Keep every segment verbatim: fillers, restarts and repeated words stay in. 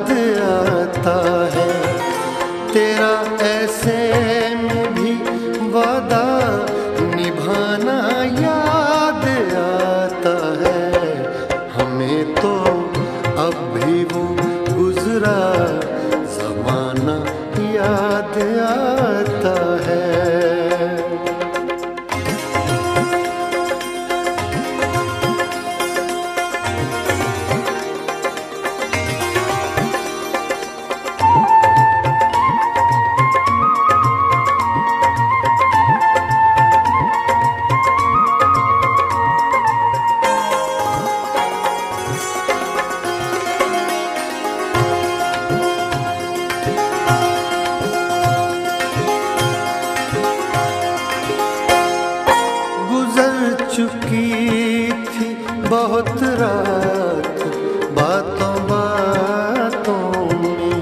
याद आता है। तेरा ऐसे में भी वादा निभाना याद आता है। हमें तो अब भी वो गुजरा ज़माना याद आता है। चुकी थी बहुत रात बातों बातों में,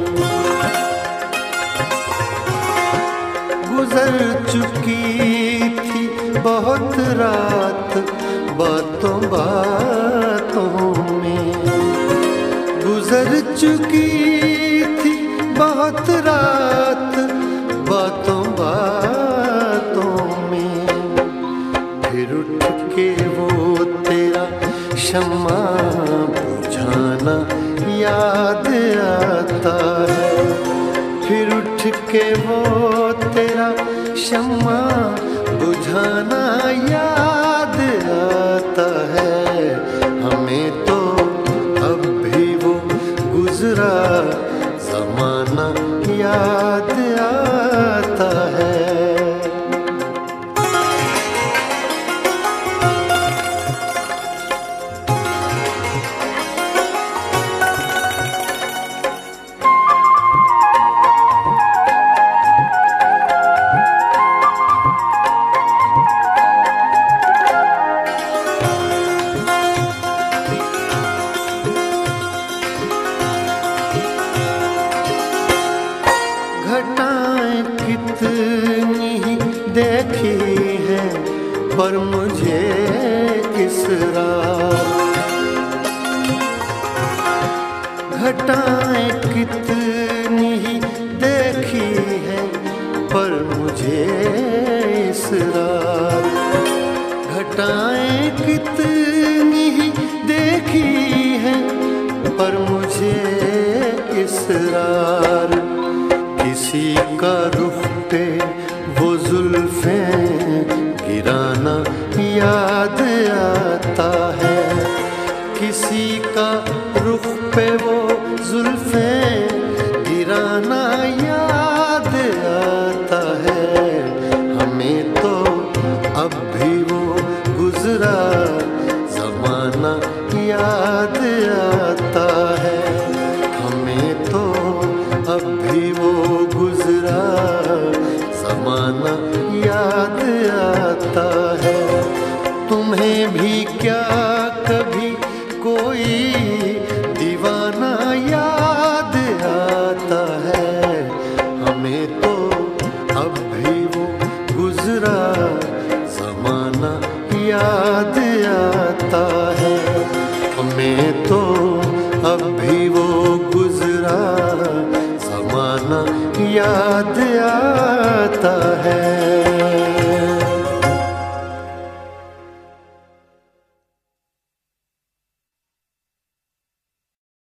गुजर चुकी थी बहुत रात बातों बातों में, गुजर चुकी थी बहुत रात बातों बातों में। फिर उठ के वो तेरा शम्मा बुझाना याद आता है। फिर उठ के वो तेरा शम्मा बुझाना याद आता है। हमें तो अब भी वो गुजरा ज़माना याद आता है। घटाएं कितनी ही देखी है पर मुझे किस रात, घटाएं कितनी ही देखी है पर मुझे इस रात, घटाएं कितनी ही देखी है पर मुझे इसरार। किसी का रुख पे वो जुल्फें गिराना याद आता है। किसी का रुख पे वो जुल्फें गिराना याद आता है। हमें तो अब भी वो गुजरा ज़माना याद आता है। हमें तो अब भी वो गुजरा ज़माना याद आता है। तुम्हें भी क्या कभी कोई दीवाना याद आता है। हमें तो अब भी वो गुजरा ज़माना याद आता है। हमें तो अब भी वो गुजरा ज़माना याद आता